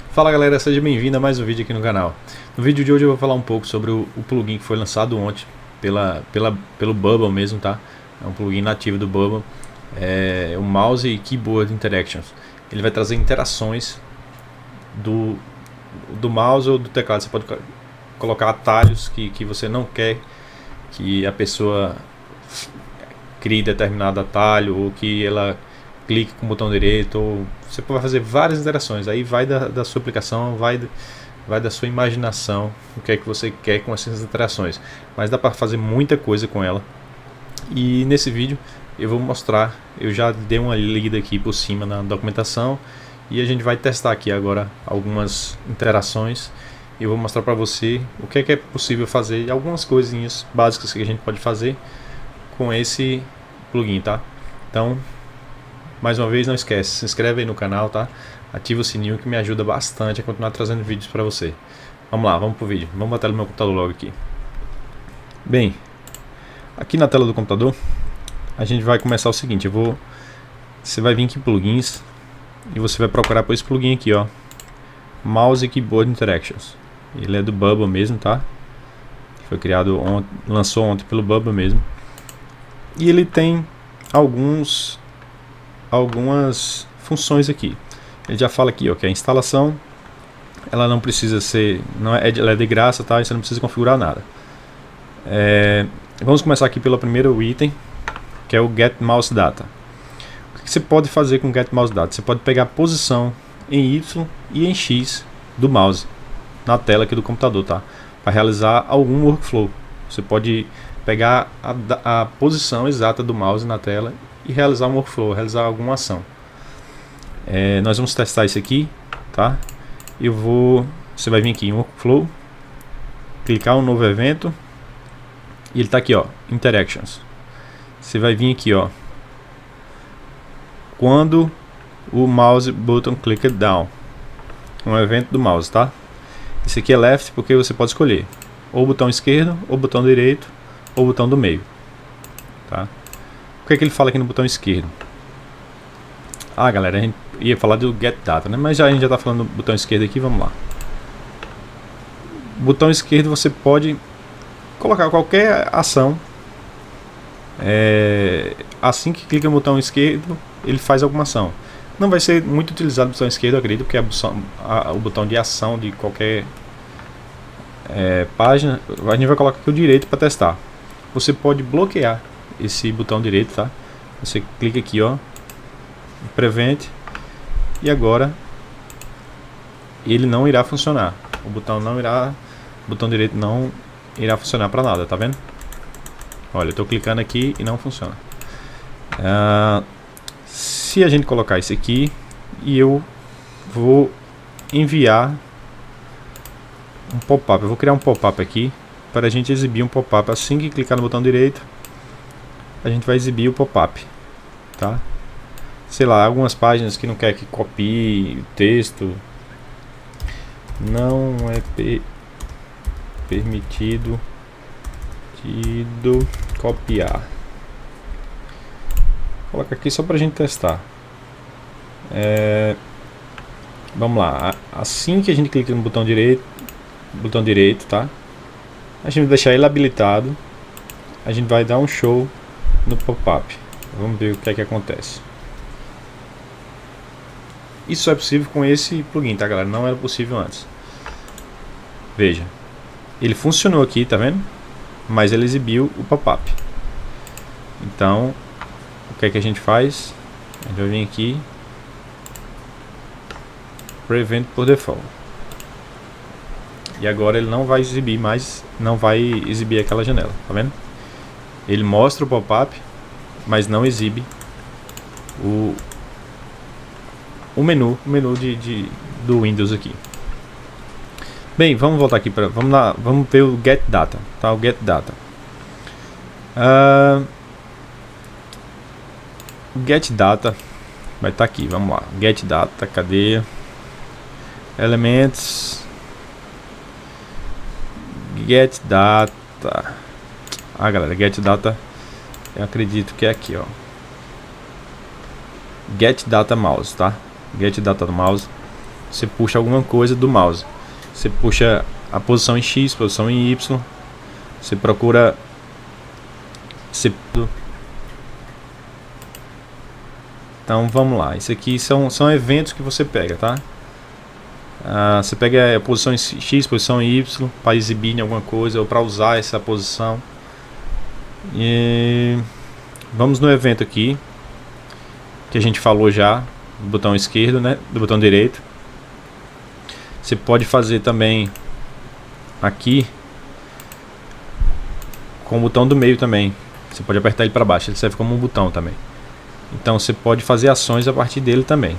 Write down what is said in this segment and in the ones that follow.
Fala galera, seja bem-vindo a mais um vídeo aqui no canal. No vídeo de hoje eu vou falar um pouco sobre o plugin que foi lançado ontem pelo Bubble mesmo, tá? É um plugin nativo do Bubble, é o Mouse e Keyboard Interactions. Ele vai trazer interações do mouse ou do teclado. Você pode colocar atalhos que você não quer que a pessoa crie determinado atalho, ou que ela clique com o botão direito, ou você pode fazer várias interações. Aí vai da sua aplicação, vai da sua imaginação, o que é que você quer com essas interações. Mas dá para fazer muita coisa com ela. E nesse vídeo eu vou mostrar, eu já dei uma lida aqui por cima na documentação, e a gente vai testar aqui agora algumas interações. E eu vou mostrar para você o que é possível fazer, e algumas coisinhas básicas que a gente pode fazer com esse plugin, tá? Então, mais uma vez, não esquece, se inscreve aí no canal, tá? Ativa o sininho que me ajuda bastante a continuar trazendo vídeos para você. Vamos lá, vamos pro vídeo. Vamos botar no meu computador logo aqui. Bem, aqui na tela do computador, a gente vai começar o seguinte. Você vai vir aqui em plugins e você vai procurar por esse plugin aqui, ó, Mouse e Keyboard Interactions. Ele é do Bubble mesmo, tá? Foi criado lançou ontem pelo Bubble mesmo. E ele tem algumas funções aqui. Ele já fala aqui, ó, que a instalação ela não precisa ser, ela é de graça, tá? Você não precisa configurar nada. Vamos começar aqui pelo primeiro item, que é o Get Mouse Data. O que você pode fazer com o Get Mouse Data? Você pode pegar a posição em Y e em X do mouse na tela aqui do computador, tá? Para realizar algum workflow. Você pode pegar a posição exata do mouse na tela e realizar um workflow, realizar alguma ação. Nós vamos testar isso aqui, tá? Você vai vir aqui em workflow, clicar um novo evento e ele está aqui, ó, Interactions. Você vai vir aqui, ó, quando o mouse button click down, um evento do mouse, tá? Esse aqui é left porque você pode escolher ou o botão esquerdo, ou o botão direito, ou o botão do meio, tá? O que é que ele fala aqui no botão esquerdo? Ah, galera, a gente ia falar do Get Data, né? Mas a gente já está falando do botão esquerdo aqui, vamos lá. Botão esquerdo você pode colocar qualquer ação. Assim que clica no botão esquerdo, ele faz alguma ação. Não vai ser muito utilizado o botão esquerdo, eu acredito, porque é o botão de ação de qualquer página. A gente vai colocar aqui o direito para testar. Você pode bloquear esse botão direito, tá? Você clica aqui, ó, Prevent, e agora ele não irá funcionar. O botão direito não irá funcionar para nada, tá vendo? Olha, eu estou clicando aqui e não funciona. Se a gente colocar isso aqui, e eu vou enviar um pop-up, eu vou criar um pop-up aqui para a gente exibir um pop-up. Assim que clicar no botão direito, a gente vai exibir o pop-up, tá? Sei lá, algumas páginas que não quer que copie o texto, não é permitido copiar. Vou colocar aqui só pra gente testar. Vamos lá, assim que a gente clica no botão direito, tá? A gente vai deixar ele habilitado. A gente vai dar um show no pop-up. Vamos ver o que é que acontece. Isso é possível com esse plugin, tá, galera? Não era possível antes. Veja, ele funcionou aqui, tá vendo? Mas ele exibiu o pop-up. Então, o que é que a gente faz? A gente vai vir aqui, Prevent por default. E agora ele não vai exibir mais, não vai exibir aquela janela, tá vendo? Ele mostra o pop-up, mas não exibe o menu do Windows aqui. Bem, vamos voltar aqui vamos ver o Get Data, tá? O Get Data. O Get Data vai estar aqui, vamos lá. Get Data, cadê? Elements, Get Data. Galera, Get Data, eu acredito que é aqui, ó. Get Data Mouse, tá? Get Data Mouse. você puxa alguma coisa do mouse. Você puxa a posição em X, posição em Y. Você procura... Então vamos lá, isso aqui são eventos que você pega, tá? Você pega a posição em X, posição em Y, para exibir em alguma coisa ou para usar essa posição. E vamos no evento aqui, que a gente falou já, do botão esquerdo, né? Do botão direito. Você pode fazer também aqui com o botão do meio também. Você pode apertar ele para baixo, ele serve como um botão também. Então você pode fazer ações a partir dele também.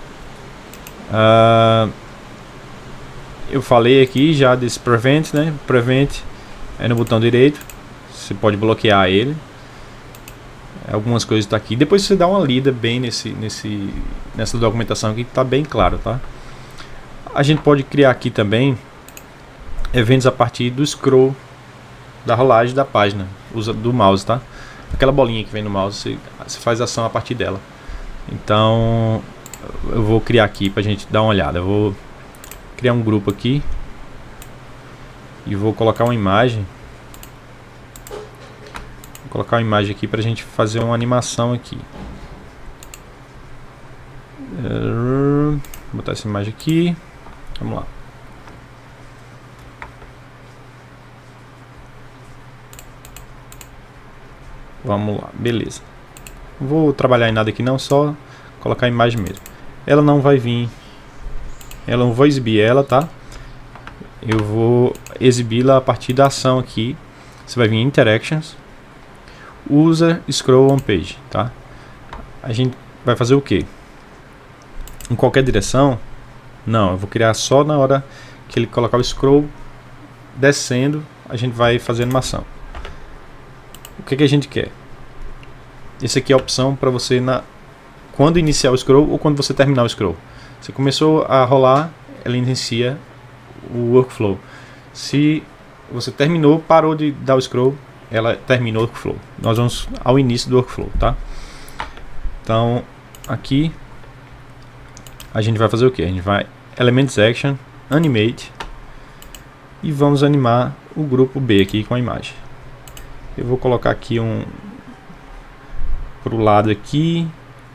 Eu falei aqui já desse Prevent, né? Prevent é no botão direito. Você pode bloquear ele. Algumas coisas estão aqui. Depois você dá uma lida bem nessa documentação aqui, que está bem claro, tá? A gente pode criar aqui também eventos a partir do scroll da rolagem da página, do mouse, tá? Aquela bolinha que vem no mouse, você faz ação a partir dela. Então eu vou criar aqui pra gente dar uma olhada. Eu vou criar um grupo aqui e vou colocar uma imagem. Vou colocar uma imagem aqui pra gente fazer uma animação aqui. Vou botar essa imagem aqui. Vamos lá. Vamos lá, beleza. Não vou trabalhar em nada aqui não, só colocar a imagem mesmo. Ela não vai vir, eu não vou exibir ela, tá? Eu vou exibi-la a partir da ação aqui. Você vai vir em Interactions, User Scroll on Page, tá? A gente vai fazer o que? Em qualquer direção? Não, eu vou criar só na hora que ele colocar o scroll descendo, a gente vai fazer animação. O que a gente quer? Essa aqui é a opção para você quando iniciar o scroll ou quando você terminar o scroll. Você começou a rolar, ela inicia o workflow. Se você terminou, parou de dar o scroll, ela terminou o workflow. Nós vamos ao início do workflow, tá? Então aqui a gente vai fazer o que? A gente vai Elements Action, Animate e vamos animar o grupo B aqui com a imagem. Eu vou colocar aqui pro lado aqui.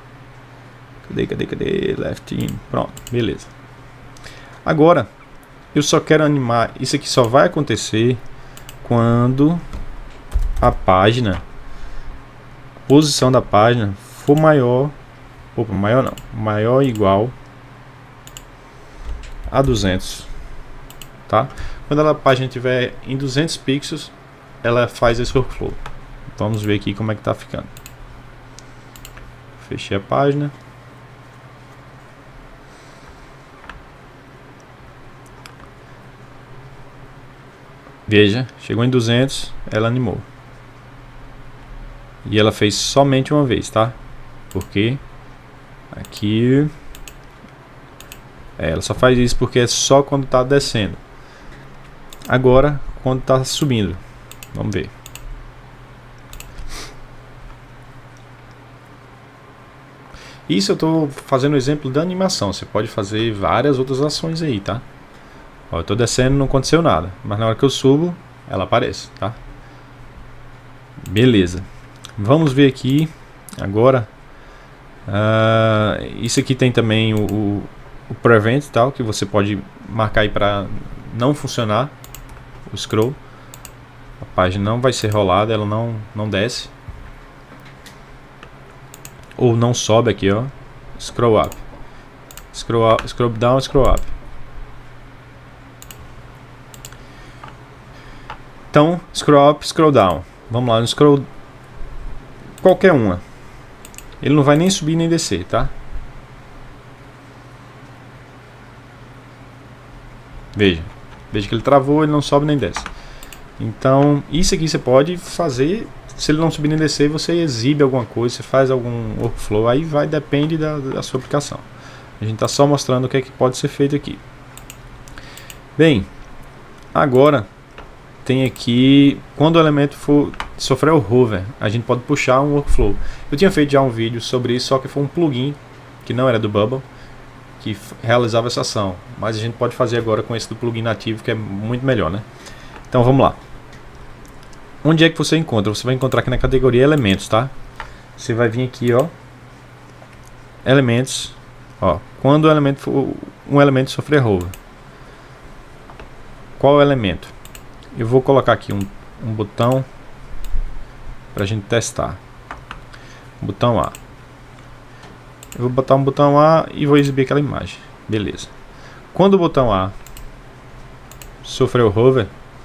Cadê? Left in. Pronto, beleza. Agora, eu só quero animar. Isso aqui só vai acontecer quando a página, a posição da página for maior. Opa, maior não. Maior ou igual a 200. Tá? Quando a página estiver em 200 pixels, ela faz esse workflow. Vamos ver aqui como é que tá ficando. Fechei a página. Veja, chegou em 200, ela animou. E ela fez somente uma vez, tá? Porque aqui ela só faz isso porque é só quando tá descendo. Agora, quando tá subindo, vamos ver. Isso eu estou fazendo o exemplo da animação. Você pode fazer várias outras ações aí, tá? Ó, eu estou descendo, não aconteceu nada, mas na hora que eu subo, ela aparece, tá? Beleza. Vamos ver aqui agora. Isso aqui tem também o Prevent, tal, que você pode marcar aí para não funcionar o scroll. A página não vai ser rolada, ela não desce. Ou não sobe aqui, ó. Scroll up. Scroll down, scroll up. Então, scroll up, scroll down. Vamos lá, no scroll qualquer uma. Ele não vai nem subir nem descer, tá? Veja que ele travou, ele não sobe nem desce. Então, isso aqui você pode fazer. Se ele não subir nem descer, você exibe alguma coisa, você faz algum workflow, aí depende da sua aplicação. A gente está só mostrando o que é que pode ser feito aqui. Bem, agora tem aqui, quando o elemento for sofrer o hover, a gente pode puxar um workflow. Eu tinha feito já um vídeo sobre isso, só que foi um plugin que não era do Bubble, que realizava essa ação, mas a gente pode fazer agora com esse do plugin nativo, que é muito melhor, né? Então vamos lá. Onde é que você encontra? Você vai encontrar aqui na categoria elementos, tá? Você vai vir aqui, ó, elementos, ó, quando o elemento for, um elemento sofrer hover. Qual é o elemento? Eu vou colocar aqui um botão pra gente testar. Botão A. Eu vou botar um botão A e vou exibir aquela imagem. Beleza. Quando o botão A sofreu hover,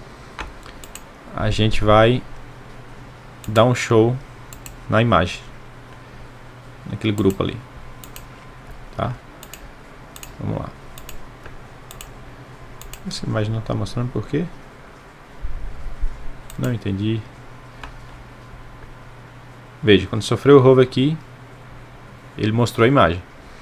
a gente vai dar um show na imagem, naquele grupo ali, tá? Vamos lá. Essa imagem não está mostrando por quê? Não entendi. Veja, quando sofreu o hover aqui, ele mostrou a imagem.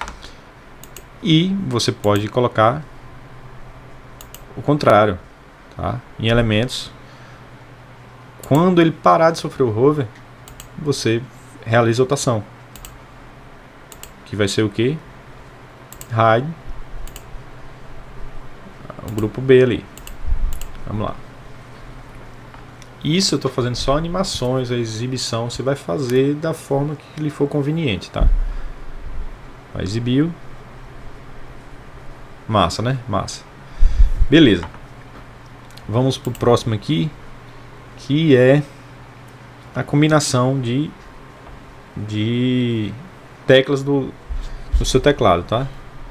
E você pode colocar o contrário, tá? Em elementos, quando ele parar de sofrer o hover, você realiza outra ação, que vai ser o que? Hide o grupo B ali. Vamos lá. Isso eu estou fazendo só animações, a exibição você vai fazer da forma que lhe for conveniente, tá? Vai exibir. Massa, né? Massa. Beleza. Vamos pro próximo aqui, que é a combinação de teclas do seu teclado, tá?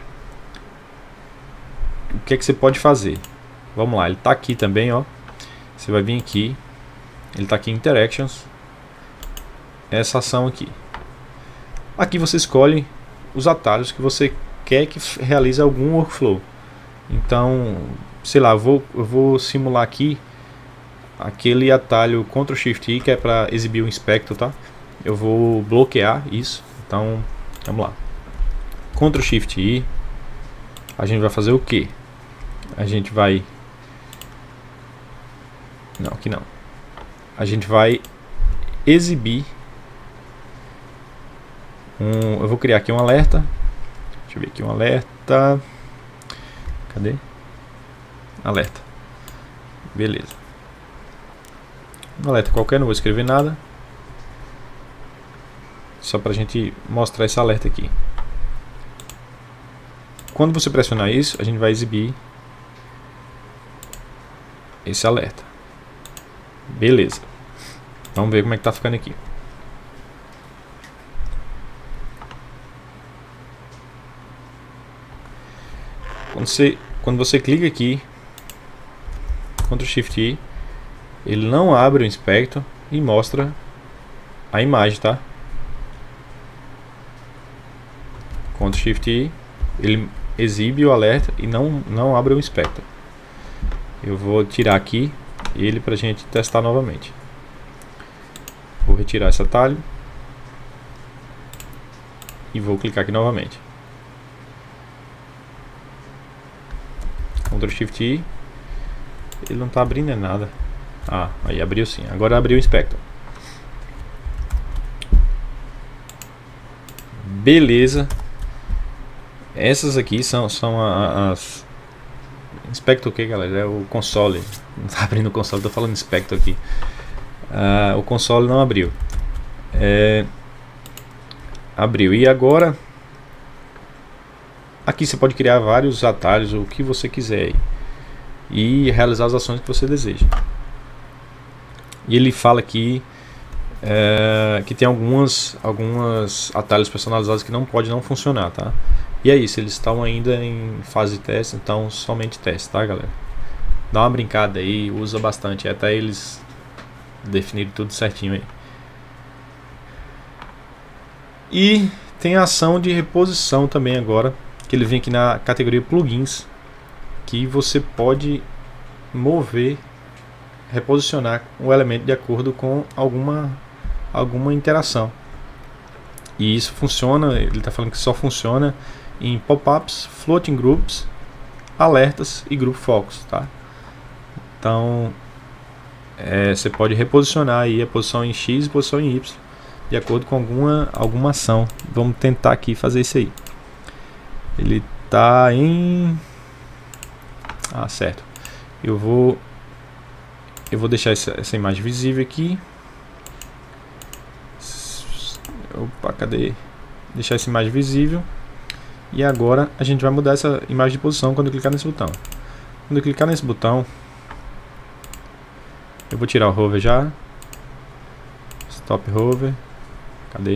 O que é que você pode fazer? Vamos lá, ele tá aqui também, ó. Você vai vir aqui, ele tá aqui em Interactions, essa ação aqui. Aqui você escolhe os atalhos que você quer que realize algum workflow. Então, sei lá, eu vou simular aqui aquele atalho Ctrl Shift I, que é para exibir o inspector, tá? Eu vou bloquear isso. Então, vamos lá. Ctrl Shift I. A gente vai fazer o que? A gente vai... Não, aqui não. A gente vai exibir eu vou criar aqui um alerta. Deixa eu ver aqui um alerta. Cadê? Alerta. Beleza. Um alerta qualquer, não vou escrever nada. Só pra gente mostrar esse alerta aqui. Quando você pressionar isso, a gente vai exibir esse alerta. Beleza. Vamos ver como é que tá ficando aqui. Quando você clica aqui, Ctrl Shift I, ele não abre o inspector e mostra a imagem, tá? Ctrl Shift I, ele exibe o alerta e não abre o inspector. Eu vou tirar aqui ele pra gente testar novamente. Vou retirar esse atalho e vou clicar aqui novamente. Ctrl Shift I, ele não está abrindo é nada. Ah, aí abriu sim. Agora abriu o inspector. Beleza. Essas aqui são as inspector o que, galera? É o console. Não está abrindo o console, estou falando inspector aqui. O console não abriu. Abriu. E agora aqui você pode criar vários atalhos, o que você quiser aí, e realizar as ações que você deseja. E ele fala aqui que tem algumas atalhos personalizados que não funcionar, tá? E é isso, eles estão ainda em fase de teste, então somente teste, tá, galera? Dá uma brincada aí, usa bastante, até eles definirem tudo certinho aí. E tem a ação de reposição também agora, que ele vem aqui na categoria plugins, que você pode mover, reposicionar o elemento de acordo com alguma interação. E isso funciona, ele está falando que só funciona em pop-ups, floating groups, alertas e group focus, tá? Então você pode reposicionar aí a posição em X e posição em Y de acordo com alguma ação. Vamos tentar aqui fazer isso aí. Ele tá em... Ah, certo. Eu vou deixar essa imagem visível aqui. Opa, cadê? Deixar essa imagem visível. E agora a gente vai mudar essa imagem de posição quando eu clicar nesse botão. Quando eu clicar nesse botão, eu vou tirar o hover já. Stop hover. Cadê?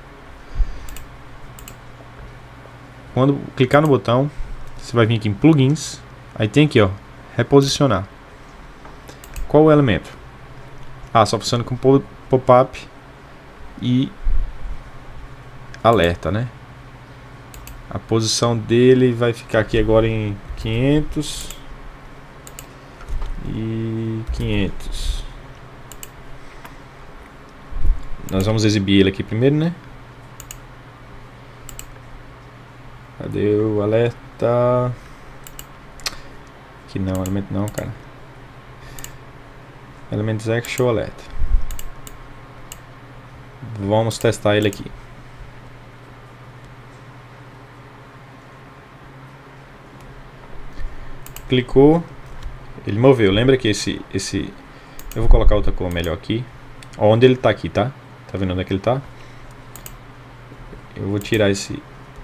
Quando clicar no botão, você vai vir aqui em plugins. Aí tem aqui, ó, reposicionar. Qual o elemento? Ah, só funciona com pop-up e alerta, né? A posição dele vai ficar aqui agora em 500 e 500. Nós vamos exibir ele aqui primeiro, né? Cadê o alerta? Aqui não, elemento não, cara. Elementos X show alerta. Vamos testar ele aqui. Clicou, ele moveu. Lembra que esse eu vou colocar outra cor melhor aqui. Ó, onde ele tá aqui, tá? Tá vendo onde é que ele tá? Eu vou tirar esse.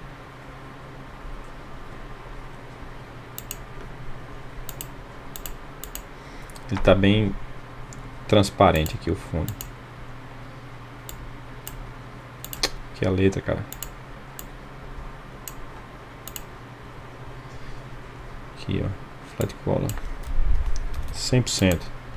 Ele tá bem transparente aqui o fundo. Aqui é a letra, cara. Aqui, ó. Flat color 100%.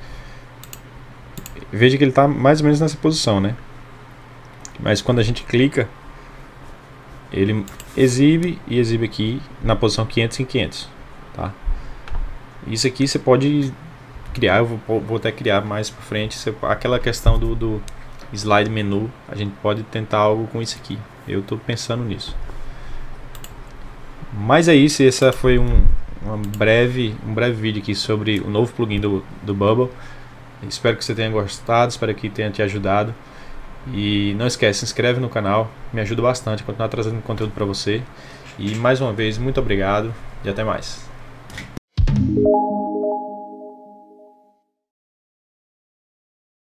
Veja que ele está mais ou menos nessa posição, né? Mas quando a gente clica, ele exibe e exibe aqui na posição 500 em 500, tá? Isso aqui você pode criar, eu vou até criar mais para frente. Aquela questão do slide menu, a gente pode tentar algo com isso aqui. Eu estou pensando nisso. Mas é isso, essa foi um breve vídeo aqui sobre o novo plugin do Bubble. Espero que você tenha gostado, espero que tenha te ajudado. E não esquece, se inscreve no canal, me ajuda bastante a continuar trazendo conteúdo para você. E mais uma vez, muito obrigado e até mais.